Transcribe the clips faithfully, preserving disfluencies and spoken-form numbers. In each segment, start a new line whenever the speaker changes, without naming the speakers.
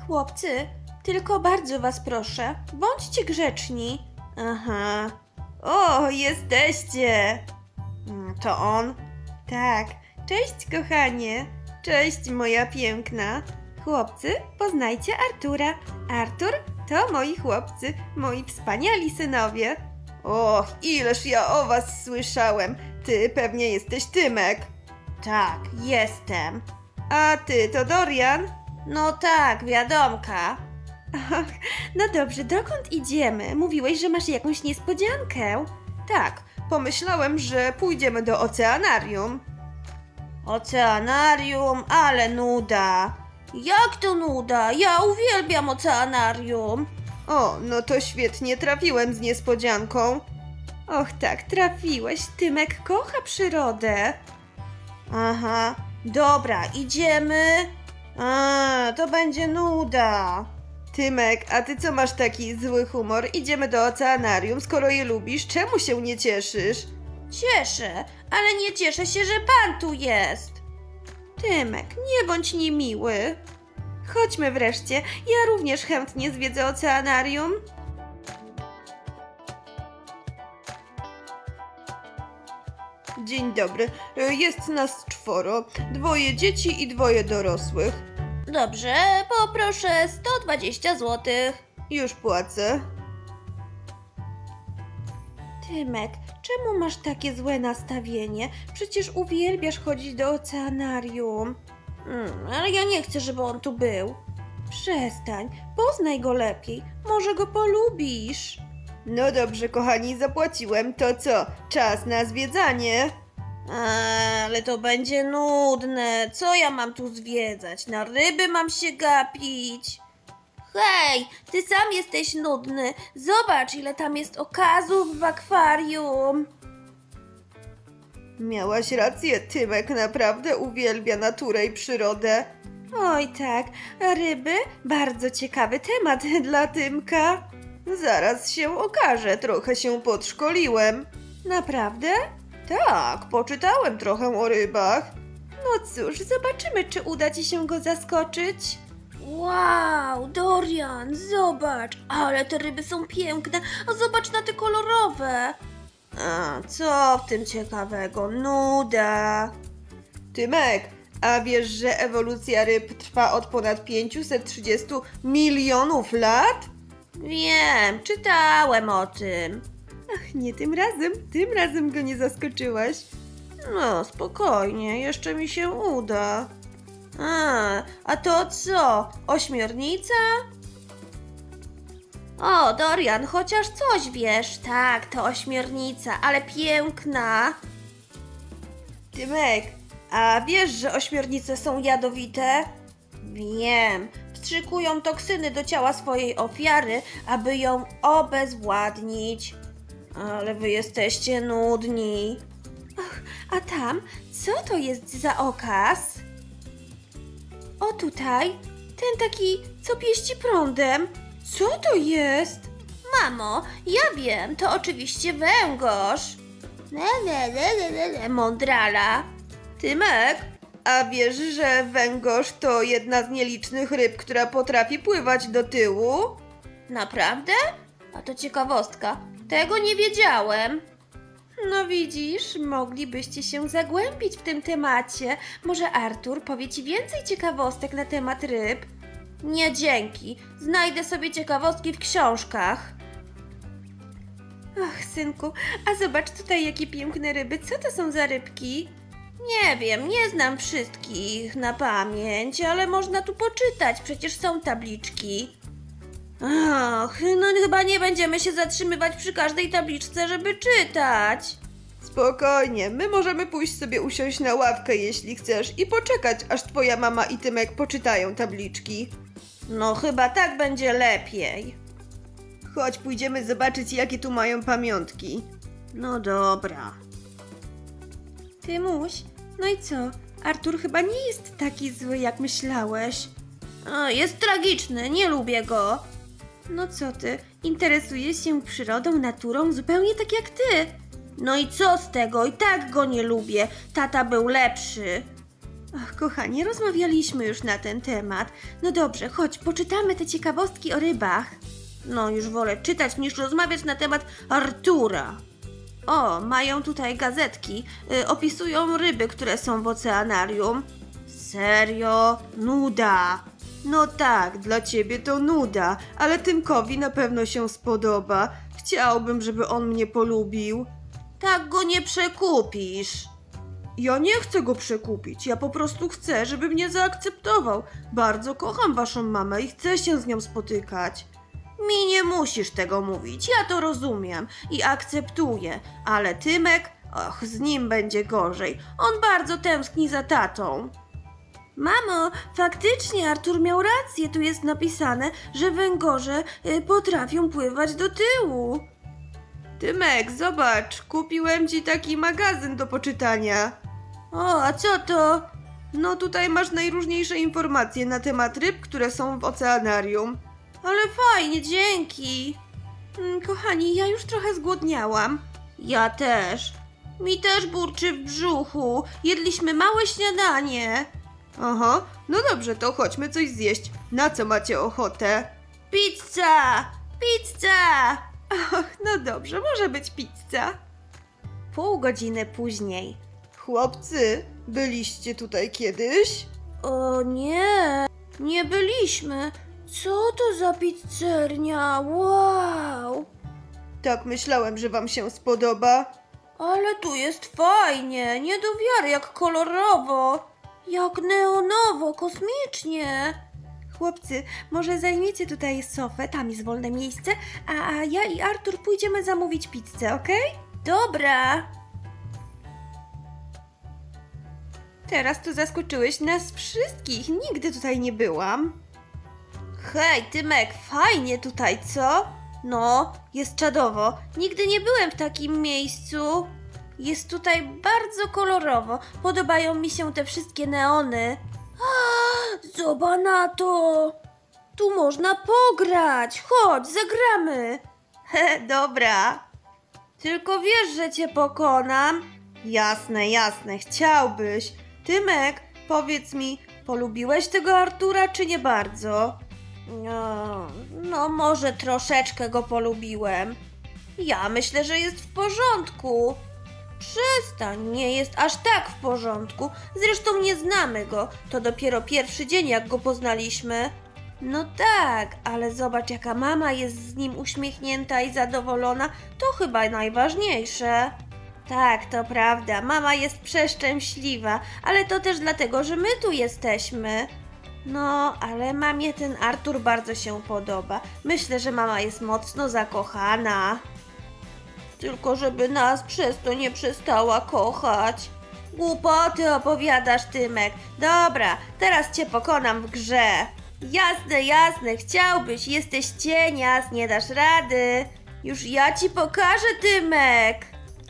Chłopcy, tylko bardzo was proszę, bądźcie grzeczni. Aha. O, jesteście. To on? Tak. Cześć, kochanie. Cześć, moja piękna. Chłopcy, poznajcie Artura. Artur to moi chłopcy, moi wspaniali synowie. Och, ileż ja o was słyszałem. Ty pewnie jesteś Tymek. Tak, jestem. A ty to Dorian? No tak, wiadomka. Ach, no dobrze, dokąd idziemy? Mówiłeś, że masz jakąś niespodziankę. Tak, pomyślałem, że pójdziemy do oceanarium. Oceanarium, ale nuda. Jak to nuda? Ja uwielbiam oceanarium. O, no to świetnie, trafiłem z niespodzianką. Och tak, trafiłeś. Tymek kocha przyrodę. Aha, dobra, idziemy. A, to będzie nuda. Tymek, a ty co masz taki zły humor? Idziemy do oceanarium, skoro je lubisz, czemu się nie cieszysz? Cieszę, ale nie cieszę się, że pan tu jest. Tymek, nie bądź niemiły. Chodźmy wreszcie, ja również chętnie zwiedzę oceanarium. Dzień dobry, jest nas czworo, dwoje dzieci i dwoje dorosłych. Dobrze, poproszę sto dwadzieścia złotych. Już płacę. Tymek, czemu masz takie złe nastawienie? Przecież uwielbiasz chodzić do oceanarium. Hmm, ale ja nie chcę, żeby on tu był. Przestań, poznaj go lepiej, może go polubisz. No dobrze, kochani, zapłaciłem, to co? Czas na zwiedzanie. Ale to będzie nudne. Co ja mam tu zwiedzać? Na ryby mam się gapić. Hej, ty sam jesteś nudny. Zobacz, ile tam jest okazów w akwarium. Miałaś rację, Tymek naprawdę uwielbia naturę i przyrodę. Oj tak, ryby? Bardzo ciekawy temat dla Tymka. Zaraz się okaże, trochę się podszkoliłem. Naprawdę? Tak, poczytałem trochę o rybach. No cóż, zobaczymy, czy uda ci się go zaskoczyć. Wow, Dorian, zobacz, ale te ryby są piękne, a zobacz na te kolorowe. A co w tym ciekawego? Nuda. Tymek, a wiesz, że ewolucja ryb trwa od ponad pięćset trzydzieści milionów lat? Wiem, czytałem o tym. Ach, nie tym razem, tym razem go nie zaskoczyłaś. No, spokojnie, jeszcze mi się uda. A, a to co? Ośmiornica? O, Dorian, chociaż coś wiesz. Tak, to ośmiornica, ale piękna. Tymek, a wiesz, że ośmiornice są jadowite? Wiem. Wstrzykują toksyny do ciała swojej ofiary, aby ją obezwładnić. Ale wy jesteście nudni. Ach, a tam, co to jest za okaz? O tutaj, ten taki, co pieści prądem. Co to jest? Mamo, ja wiem, to oczywiście węgorz. Le, le, le, le, le, mądrala. Tymek, a wiesz, że węgorz to jedna z nielicznych ryb, która potrafi pływać do tyłu? Naprawdę? A to ciekawostka. Tego nie wiedziałem. No widzisz, moglibyście się zagłębić w tym temacie. Może Artur powie ci więcej ciekawostek na temat ryb? Nie, dzięki. Znajdę sobie ciekawostki w książkach. Och, synku, a zobacz tutaj, jakie piękne ryby. Co to są za rybki? Nie wiem, nie znam wszystkich na pamięć, ale można tu poczytać, przecież są tabliczki. Ach, no chyba nie będziemy się zatrzymywać przy każdej tabliczce, żeby czytać. Spokojnie, my możemy pójść sobie usiąść na ławkę, jeśli chcesz, i poczekać, aż twoja mama i Tymek poczytają tabliczki. No chyba tak będzie lepiej. Chodź, pójdziemy zobaczyć, jakie tu mają pamiątki. No dobra. Tymuś, no i co? Artur chyba nie jest taki zły, jak myślałeś. O, jest tragiczny, nie lubię go. No co ty, interesuje się przyrodą, naturą zupełnie tak jak ty. No i co z tego, i tak go nie lubię, tata był lepszy. Ach, kochanie, rozmawialiśmy już na ten temat. No dobrze, chodź, poczytamy te ciekawostki o rybach. No, już wolę czytać niż rozmawiać na temat Artura. O, mają tutaj gazetki. Y, opisują ryby, które są w oceanarium. Serio? Nuda. No tak, dla ciebie to nuda, ale Tymkowi na pewno się spodoba. Chciałbym, żeby on mnie polubił. Tak go nie przekupisz. Ja nie chcę go przekupić, ja po prostu chcę, żeby mnie zaakceptował. Bardzo kocham waszą mamę i chcę się z nią spotykać. Mi nie musisz tego mówić, ja to rozumiem i akceptuję, ale Tymek, och, z nim będzie gorzej. On bardzo tęskni za tatą. Mamo, faktycznie Artur miał rację, tu jest napisane, że węgorze y, potrafią pływać do tyłu. Tymek, zobacz, kupiłem ci taki magazyn do poczytania. O, a co to? No tutaj masz najróżniejsze informacje na temat ryb, które są w oceanarium. Ale fajnie, dzięki. Hmm, kochani, ja już trochę zgłodniałam. Ja też. Mi też burczy w brzuchu. Jedliśmy małe śniadanie. Aha, no dobrze, to chodźmy coś zjeść. Na co macie ochotę? Pizza! Pizza! Och, no dobrze, może być pizza. Pół godziny później. Chłopcy, byliście tutaj kiedyś? O nie, nie byliśmy. Co to za pizzernia? Wow! Tak myślałem, że wam się spodoba. Ale tu jest fajnie, nie do wiary, jak kolorowo. Jak neonowo, kosmicznie. Chłopcy, może zajmiecie tutaj sofę, tam jest wolne miejsce, a, a ja i Artur pójdziemy zamówić pizzę, okej? Dobra. Teraz tu zaskoczyłeś nas wszystkich, nigdy tutaj nie byłam. Hej, Tymek, fajnie tutaj, co? No, jest czadowo. Nigdy nie byłem w takim miejscu. Jest tutaj bardzo kolorowo. Podobają mi się te wszystkie neony. A, zobacz na to. Tu można pograć. Chodź, zagramy. He, dobra. Tylko wiesz, że cię pokonam. Jasne, jasne, chciałbyś. Tymek, powiedz mi, polubiłeś tego Artura, czy nie bardzo? No, no może troszeczkę go polubiłem. Ja myślę, że jest w porządku. Przestań, nie jest aż tak w porządku. Zresztą nie znamy go. To dopiero pierwszy dzień, jak go poznaliśmy. No tak, ale zobacz, jaka mama jest z nim uśmiechnięta i zadowolona. To chyba najważniejsze. Tak, to prawda. Mama jest przeszczęśliwa, ale to też dlatego, że my tu jesteśmy. No, ale mamie ten Artur bardzo się podoba. Myślę, że mama jest mocno zakochana. Tylko żeby nas przez to nie przestała kochać. Głupoty opowiadasz, Tymek. Dobra, teraz cię pokonam w grze. Jasne, jasne, chciałbyś, jesteś cienias, nie dasz rady. Już ja ci pokażę, Tymek.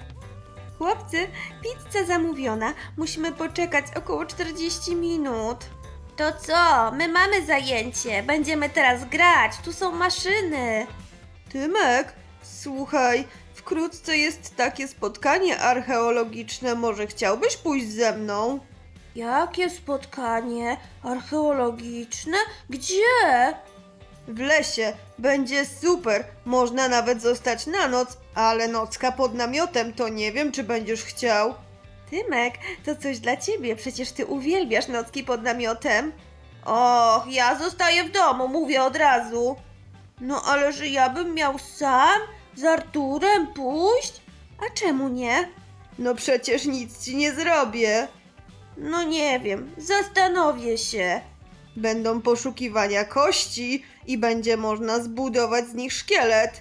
Chłopcy, pizza zamówiona. Musimy poczekać około czterdzieści minut. To co? My mamy zajęcie. Będziemy teraz grać. Tu są maszyny. Tymek, słuchaj, wkrótce jest takie spotkanie archeologiczne. Może chciałbyś pójść ze mną? Jakie spotkanie archeologiczne? Gdzie? W lesie. Będzie super. Można nawet zostać na noc, ale nocka pod namiotem to nie wiem, czy będziesz chciał. Tymek, to coś dla ciebie. Przecież ty uwielbiasz nocki pod namiotem. Och, ja zostaję w domu, mówię od razu. No ale że ja bym miał sam z Arturem pójść? A czemu nie? No przecież nic ci nie zrobię. No nie wiem, zastanowię się. Będą poszukiwania kości i będzie można zbudować z nich szkielet.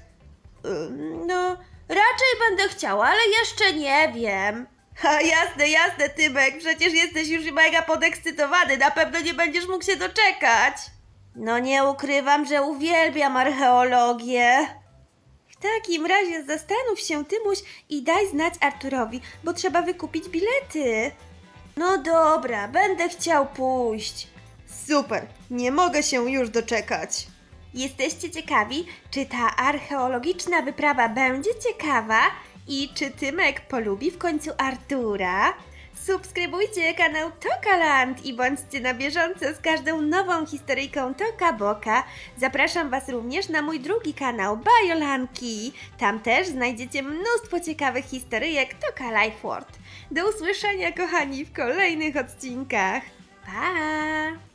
No, raczej będę chciała, ale jeszcze nie wiem. Ha, jasne, jasne, Tymek, przecież jesteś już mega podekscytowany, na pewno nie będziesz mógł się doczekać. No nie ukrywam, że uwielbiam archeologię. W takim razie zastanów się, Tymuś, i daj znać Arturowi, bo trzeba wykupić bilety. No dobra, będę chciał pójść. Super, nie mogę się już doczekać. Jesteście ciekawi, czy ta archeologiczna wyprawa będzie ciekawa i czy Tymek polubi w końcu Artura? Subskrybujcie kanał Tokaland i bądźcie na bieżąco z każdą nową historyjką Toka Boka. Zapraszam Was również na mój drugi kanał Bajolanki. Tam też znajdziecie mnóstwo ciekawych historyjek Toka Life World. Do usłyszenia, kochani, w kolejnych odcinkach. Pa!